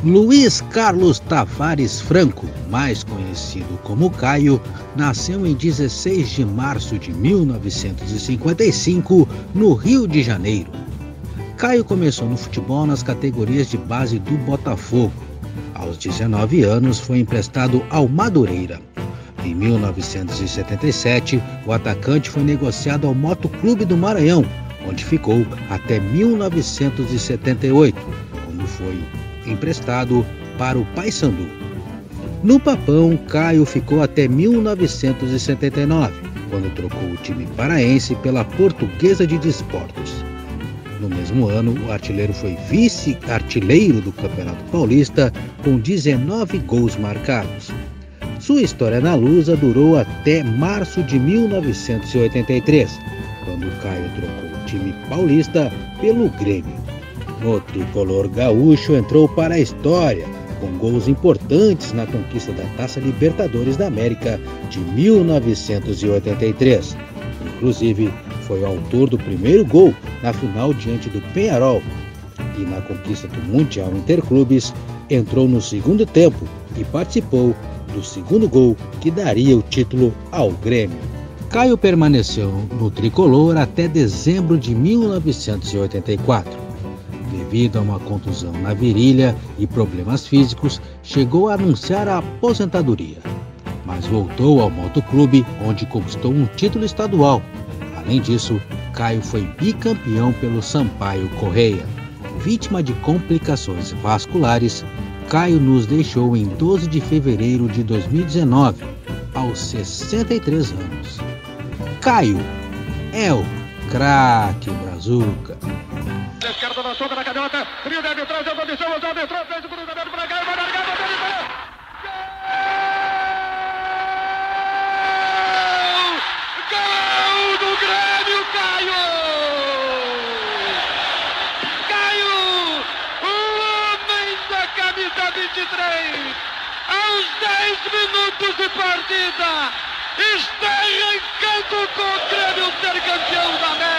Luiz Carlos Tavares Franco, mais conhecido como Caio, nasceu em 16 de março de 1955, no Rio de Janeiro. Caio começou no futebol nas categorias de base do Botafogo. Aos 19 anos, foi emprestado ao Madureira. Em 1977, o atacante foi negociado ao Motoclube do Maranhão, onde ficou até 1978, quando foi emprestado para o Paysandu. No Papão, Caio ficou até 1979, quando trocou o time paraense pela Portuguesa de Desportos. No mesmo ano, o artilheiro foi vice-artilheiro do Campeonato Paulista com 19 gols marcados. Sua história na Lusa durou até março de 1983, quando Caio trocou o time paulista pelo Grêmio. O tricolor gaúcho entrou para a história, com gols importantes na conquista da Taça Libertadores da América de 1983. Inclusive, foi o autor do primeiro gol na final diante do Peñarol. E na conquista do Mundial Interclubes, entrou no segundo tempo e participou do segundo gol que daria o título ao Grêmio. Caio permaneceu no tricolor até dezembro de 1984. Devido a uma contusão na virilha e problemas físicos, chegou a anunciar a aposentadoria. Mas voltou ao Motoclube, onde conquistou um título estadual. Além disso, Caio foi bicampeão pelo Sampaio Corrêa. Vítima de complicações vasculares, Caio nos deixou em 12 de fevereiro de 2019, aos 63 anos. Caio é o craque brazuca. Descarta na sombra da canhota, trio de arbitragem, a comissão, o jovem entrou, fez o cruzamento para Caio, vai largar, vai largar, gol do Grêmio, Caio! Caio, o homem da camisa 23, aos 10 minutos de partida, está arrancando com o Grêmio ser campeão da América.